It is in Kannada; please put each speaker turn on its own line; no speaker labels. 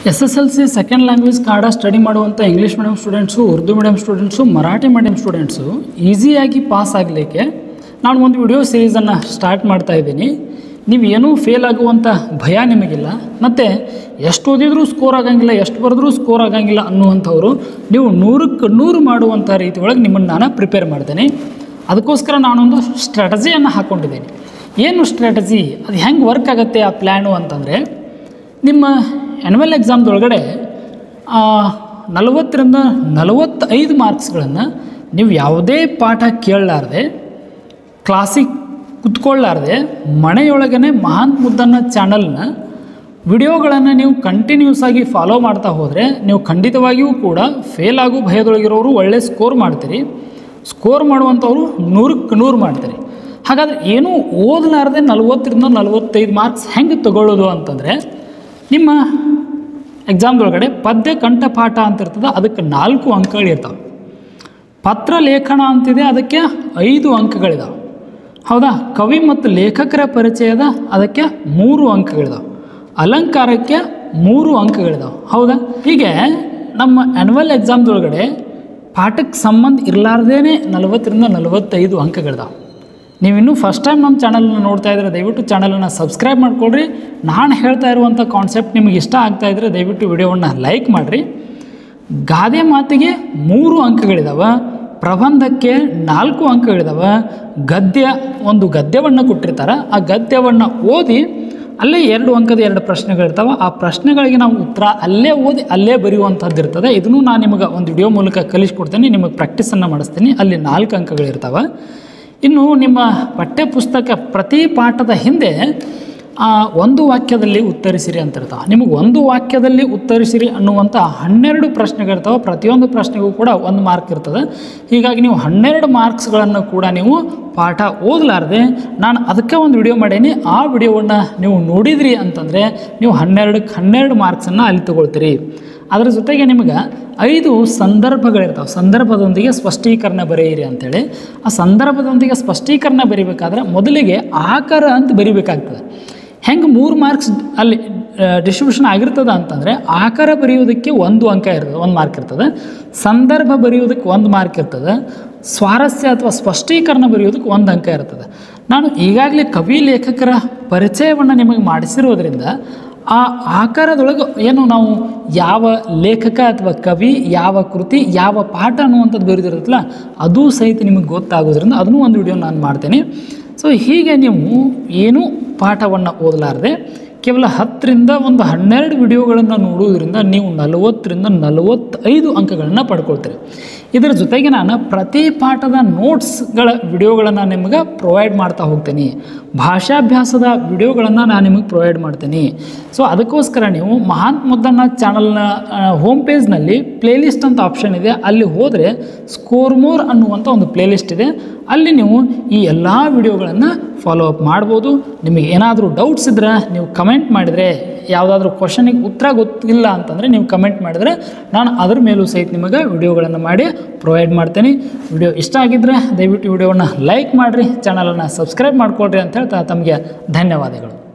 SSLC second language Kannada study ಮಾಡುವಂಥ English medium students, Urdu medium students, Marathi medium students ಈಸಿಯಾಗಿ ಪಾಸ್ ಆಗಲಿಕ್ಕೆ ನಾನು ಒಂದು ವಿಡಿಯೋ ಸೀರೀಸನ್ನು ಸ್ಟಾರ್ಟ್ ಮಾಡ್ತಾ ಇದ್ದೀನಿ. ನೀವು ಏನೂ ಫೇಲ್ ಆಗುವಂಥ ಭಯ ನಿಮಗಿಲ್ಲ, ಮತ್ತು ಎಷ್ಟು ಓದಿದ್ರೂ ಸ್ಕೋರ್ ಆಗಂಗಿಲ್ಲ, ಎಷ್ಟು ಬರೆದ್ರೂ ಸ್ಕೋರ್ ಆಗಂಗಿಲ್ಲ ಅನ್ನುವಂಥವ್ರು ನೀವು 100ಕ್ಕೆ 100 ಮಾಡುವಂಥ ರೀತಿ ಒಳಗೆ ನಿಮ್ಮನ್ನು ನಾನು ಪ್ರಿಪೇರ್ ಮಾಡ್ತೇನೆ. ಅದಕ್ಕೋಸ್ಕರ ನಾನೊಂದು ಸ್ಟ್ರಾಟಜಿಯನ್ನು ಹಾಕ್ಕೊಂಡಿದ್ದೀನಿ. ಏನು ಸ್ಟ್ರಾಟಜಿ, ಅದು ಹೆಂಗೆ ವರ್ಕ್ ಆಗುತ್ತೆ ಆ ಪ್ಲ್ಯಾನು ಅಂತಂದರೆ, ನಿಮ್ಮ ಆ್ಯನ್ಯುವಲ್ ಎಕ್ಸಾಮ್ದೊಳಗಡೆ 40ರಿಂದ 45 ಮಾರ್ಕ್ಸ್ಗಳನ್ನು ನೀವು ಯಾವುದೇ ಪಾಠ ಕೇಳಲಾರ್ದೆ, ಕ್ಲಾಸಿಗೆ ಕುತ್ಕೊಳ್ಳಾರ್ದೆ, ಮನೆಯೊಳಗೇ ಮಹಾನ್ ಮುದ್ದನ್ನ ಚಾನಲ್ನ ವಿಡಿಯೋಗಳನ್ನು ನೀವು ಕಂಟಿನ್ಯೂಸ್ ಆಗಿ ಫಾಲೋ ಮಾಡ್ತಾ ಹೋದರೆ ನೀವು ಖಂಡಿತವಾಗಿಯೂ ಕೂಡ ಫೇಲ್ ಆಗೋ ಭಯದೊಳಗಿರೋರು ಒಳ್ಳೆ ಸ್ಕೋರ್ ಮಾಡ್ತೀರಿ. ಸ್ಕೋರ್ ಮಾಡುವಂಥವ್ರು 100ಕ್ಕೆ 100 ಮಾಡ್ತೀರಿ. ಹಾಗಾದರೆ ಏನೂ ಓದಲಾರ್ದೆ 40ರಿಂದ 45 ಮಾರ್ಕ್ಸ್ ಹೆಂಗೆ ತಗೊಳ್ಳೋದು ಅಂತಂದರೆ, ನಿಮ್ಮ ಎಕ್ಸಾಮ್ದೊಳಗಡೆ ಪದ್ಯ ಕಂಠಪಾಠ ಅಂತ ಇರ್ತದೆ, ಅದಕ್ಕೆ 4 ಅಂಕಗಳಿರ್ತಾವೆ. ಪತ್ರ ಲೇಖನ ಅಂತಿದೆ, ಅದಕ್ಕೆ 5 ಅಂಕಗಳಿದಾವೆ. ಹೌದಾ? ಕವಿ ಮತ್ತು ಲೇಖಕರ ಪರಿಚಯದ ಅದಕ್ಕೆ 3 ಅಂಕಗಳಿದಾವೆ. ಅಲಂಕಾರಕ್ಕೆ 3 ಅಂಕಗಳಿದಾವೆ. ಹೌದಾ? ಹೀಗೆ ನಮ್ಮ ಆ್ಯನ್ಯುವಲ್ ಎಕ್ಸಾಮ್ದೊಳಗಡೆ ಪಾಠಕ್ಕೆ ಸಂಬಂಧ ಇರಲಾರ್ದೇ 40ರಿಂದ 45 ಅಂಕಗಳಿದಾವೆ. ನೀವಿನ್ನೂ ಫಸ್ಟ್ ಟೈಮ್ ನಮ್ಮ ಚಾನಲನ್ನು ನೋಡ್ತಾ ಇದ್ದರೆ ದಯವಿಟ್ಟು ಚಾನಲನ್ನು ಸಬ್ಸ್ಕ್ರೈಬ್ ಮಾಡ್ಕೊಳ್ರಿ. ನಾನು ಹೇಳ್ತಾ ಇರುವಂಥ ಕಾನ್ಸೆಪ್ಟ್ ನಿಮಗೆ ಇಷ್ಟ ಆಗ್ತಾಯಿದ್ರೆ ದಯವಿಟ್ಟು ವಿಡಿಯೋವನ್ನು ಲೈಕ್ ಮಾಡಿರಿ. ಗಾದೆ ಮಾತಿಗೆ 3 ಅಂಕಗಳಿದಾವೆ, ಪ್ರಬಂಧಕ್ಕೆ 4 ಅಂಕಗಳಿದಾವೆ, ಒಂದು ಗದ್ಯವನ್ನು ಕೊಟ್ಟಿರ್ತಾರೆ, ಆ ಗದ್ಯವನ್ನು ಓದಿ ಅಲ್ಲೇ 2 ಅಂಕದ 2 ಪ್ರಶ್ನೆಗಳಿರ್ತಾವೆ. ಆ ಪ್ರಶ್ನೆಗಳಿಗೆ ನಾವು ಉತ್ತರ ಅಲ್ಲೇ ಓದಿ ಅಲ್ಲೇ ಬರೆಯುವಂಥದ್ದು ಇರ್ತದೆ. ಇದನ್ನು ನಾನು ನಿಮಗೆ ಒಂದು ವಿಡಿಯೋ ಮೂಲಕ ಕಲಿಸ್ಕೊಡ್ತೀನಿ, ನಿಮಗೆ ಪ್ರಾಕ್ಟೀಸನ್ನು ಮಾಡಿಸ್ತೀನಿ. ಅಲ್ಲಿ 4 ಅಂಕಗಳಿರ್ತಾವೆ. ಇನ್ನು ನಿಮ್ಮ ಪಠ್ಯಪುಸ್ತಕ ಪ್ರತಿ ಪಾಠದ ಹಿಂದೆ 1 ವಾಕ್ಯದಲ್ಲಿ ಉತ್ತರಿಸಿರಿ ಅಂತ ಇರ್ತಾವೆ. ನಿಮಗೆ 1 ವಾಕ್ಯದಲ್ಲಿ ಉತ್ತರಿಸಿರಿ ಅನ್ನುವಂಥ 12 ಪ್ರಶ್ನೆಗಳಿರ್ತಾವೆ. ಪ್ರತಿಯೊಂದು ಪ್ರಶ್ನೆಗೂ ಕೂಡ 1 ಮಾರ್ಕ್ ಇರ್ತದೆ. ಹೀಗಾಗಿ ನೀವು 12 ಮಾರ್ಕ್ಸ್ಗಳನ್ನು ಕೂಡ ನೀವು ಪಾಠ ಓದಲಾರ್ದೆ, ನಾನು ಅದಕ್ಕೆ ಒಂದು ವಿಡಿಯೋ ಮಾಡೀನಿ. ಆ ವಿಡಿಯೋವನ್ನು ನೀವು ನೋಡಿದ್ರಿ ಅಂತಂದರೆ ನೀವು 12ಕ್ಕೆ 12 ಮಾರ್ಕ್ಸನ್ನು ಅಲ್ಲಿ ತಗೊಳ್ತೀರಿ. ಅದರ ಜೊತೆಗೆ ನಿಮಗೆ 5 ಸಂದರ್ಭಗಳಿರ್ತಾವೆ. ಸಂದರ್ಭದೊಂದಿಗೆ ಸ್ಪಷ್ಟೀಕರಣ ಬರೆಯಿರಿ ಅಂಥೇಳಿ. ಆ ಸಂದರ್ಭದೊಂದಿಗೆ ಸ್ಪಷ್ಟೀಕರಣ ಬರೀಬೇಕಾದ್ರೆ ಮೊದಲಿಗೆ ಆಕಾರ ಅಂತ ಬರೀಬೇಕಾಗ್ತದೆ. ಹೆಂಗೆ 3 ಮಾರ್ಕ್ಸ್ ಅಲ್ಲಿ ಡಿಸ್ಟ್ರಿಬ್ಯೂಷನ್ ಆಗಿರ್ತದೆ ಅಂತಂದರೆ, ಆಕಾರ ಬರೆಯೋದಕ್ಕೆ 1 ಅಂಕ ಇರ್ತದೆ, 1 ಮಾರ್ಕ್ ಇರ್ತದೆ. ಸಂದರ್ಭ ಬರೆಯೋದಕ್ಕೆ 1 ಮಾರ್ಕ್ ಇರ್ತದೆ. ಸ್ವಾರಸ್ಯ ಅಥವಾ ಸ್ಪಷ್ಟೀಕರಣ ಬರೆಯೋದಕ್ಕೆ 1 ಅಂಕ ಇರ್ತದೆ. ನಾನು ಈಗಾಗಲೇ ಕವಿ ಲೇಖಕರ ಪರಿಚಯವನ್ನು ನಿಮಗೆ ಮಾಡಿಸಿರೋದ್ರಿಂದ ಆ ಆಕಾರದೊಳಗೆ ಏನು ನಾವು ಯಾವ ಲೇಖಕ ಅಥವಾ ಕವಿ, ಯಾವ ಕೃತಿ, ಯಾವ ಪಾಠ ಅನ್ನುವಂಥದ್ದು ಬರೆದಿರುತ್ತಲ್ಲ, ಅದು ಸಹಿತ ನಿಮಗೆ ಗೊತ್ತಾಗೋದ್ರಿಂದ ಅದನ್ನೂ ಒಂದು ವಿಡಿಯೋ ನಾನು ಮಾಡ್ತೇನೆ. ಸೊ ಹೀಗೆ ನೀವು ಏನೂ ಪಾಠವನ್ನು ಓದಲಾರದೆ ಕೇವಲ 10ರಿಂದ 12 ವಿಡಿಯೋಗಳನ್ನು ನೋಡುವುದರಿಂದ ನೀವು 40ರಿಂದ 45 ಅಂಕಗಳನ್ನು ಪಡ್ಕೊಳ್ತೀರಿ. ಇದರ ಜೊತೆಗೆ ನಾನು ಪ್ರತಿ ಪಾಠದ ನೋಟ್ಸ್ಗಳ ವಿಡಿಯೋಗಳನ್ನು ನಿಮಗೆ ಪ್ರೊವೈಡ್ ಮಾಡ್ತಾ ಹೋಗ್ತೀನಿ. ಭಾಷಾಭ್ಯಾಸದ ವಿಡಿಯೋಗಳನ್ನು ನಾನು ನಿಮಗೆ ಪ್ರೊವೈಡ್ ಮಾಡ್ತೀನಿ. ಸೊ ಅದಕ್ಕೋಸ್ಕರ ನೀವು ಮಹಾನ್ ಮುದ್ದಣ್ಣ ಚಾನಲ್ನ ಹೋಮ್ ಪೇಜ್ನಲ್ಲಿ ಪ್ಲೇಲಿಸ್ಟ್ ಅಂತ ಆಪ್ಷನ್ ಇದೆ. ಅಲ್ಲಿ ಹೋದರೆ ಸ್ಕೋರ್ ಮೋರ್ ಅನ್ನುವಂಥ ಒಂದು ಪ್ಲೇಲಿಸ್ಟ್ ಇದೆ. ಅಲ್ಲಿ ನೀವು ಈ ಎಲ್ಲ ವಿಡಿಯೋಗಳನ್ನು ಫಾಲೋ ಅಪ್ ಮಾಡ್ಬೋದು. ನಿಮಗೆ ಏನಾದರೂ ಡೌಟ್ಸ್ ಇದ್ದರೆ ನೀವು ಕಮೆಂಟ್ ಮಾಡಿದರೆ, ಯಾವುದಾದ್ರೂ ಕ್ವಶನಿಗೆ ಉತ್ತರ ಗೊತ್ತಿಲ್ಲ ಅಂತಂದರೆ ನೀವು ಕಮೆಂಟ್ ಮಾಡಿದರೆ ನಾನು ಅದ್ರ ಮೇಲೂ ಸಹಿತ ನಿಮಗೆ ವಿಡಿಯೋಗಳನ್ನು ಮಾಡಿ ಪ್ರೊವೈಡ್ ಮಾಡ್ತೇನೆ. ವಿಡಿಯೋ ಇಷ್ಟ ಆಗಿದ್ದರೆ ದಯವಿಟ್ಟು ವಿಡಿಯೋವನ್ನು ಲೈಕ್ ಮಾಡಿರಿ, ಚಾನಲನ್ನು ಸಬ್ಸ್ಕ್ರೈಬ್ ಮಾಡ್ಕೊಳ್ರಿ ಅಂತ ಹೇಳ್ತಾ ತಮಗೆ ಧನ್ಯವಾದಗಳು.